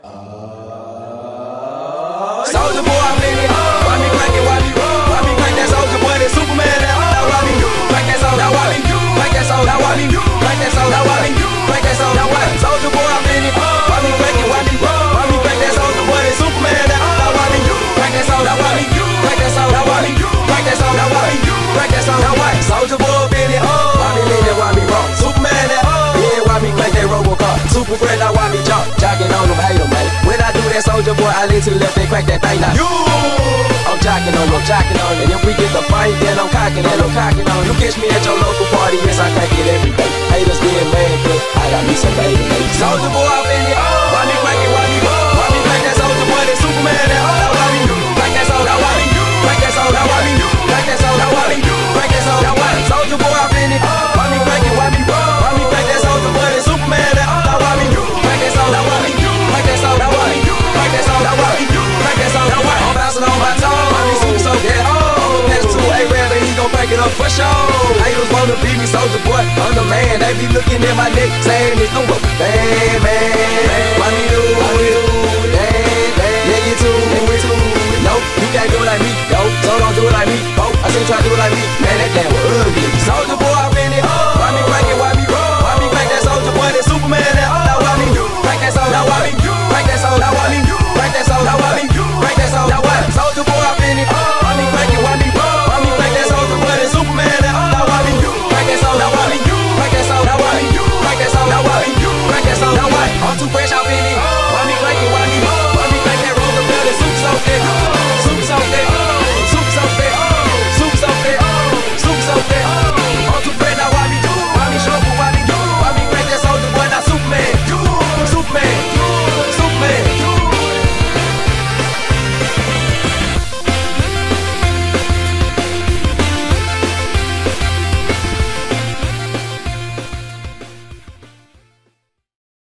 Soulja Boy, I'm in it. Why me crank it? Why me crank that Soulja Boy? That Superman. Now why me crank that Soulja? Now why me crank that Soulja? Now why me crank that Soulja? Now why me crank that Soulja? Now why Soulja Boy, I'm in it. Why me crank it? Why me crank that Soulja Boy? That Superman. Now why me crank that Soulja? Now why me crank that Soulja? Now why me crank that Soulja? Now why me crank that Soulja? Now why Soulja Boy up in it? Why me lean it? Why me wrong? Superman. Yeah, why me crank that Robocop? Super friend, now why me jump? Jocking on them, hate them, man. When I do that Soulja Boy, I lean to the left and crack that thing now. I'm jocking on you, I'm jocking on you. And if we get the fight, then I'm cocking on you. Catch me at your local party, yes, I crank it every day. Haters get mad, cause I got me some baby. Soulja Boy, I'm in it. Why me crank it? Why me crank that Soulja Boy? That Superman. Now why me crank that Soulja? Now why me crank that Soulja? Now why me crank that Soulja? Now why me crank that Soulja? Now why Soulja Boy, I'm in it. Why me crank it? Why me crank that Soulja Boy? That Superman. Now why me crank that Soulja? Now why me crank that Soulja? Now why me crank that Soulja? Now why me crank that Soulja? Now why I'm bouncing on my toes. Why me super so dead? Pass to A-Rab and he gon' crank it up for sure. Haters wanna beat me, Soulja Boy, I'm the man. They be looking at my neck saying it's the bad man. Why me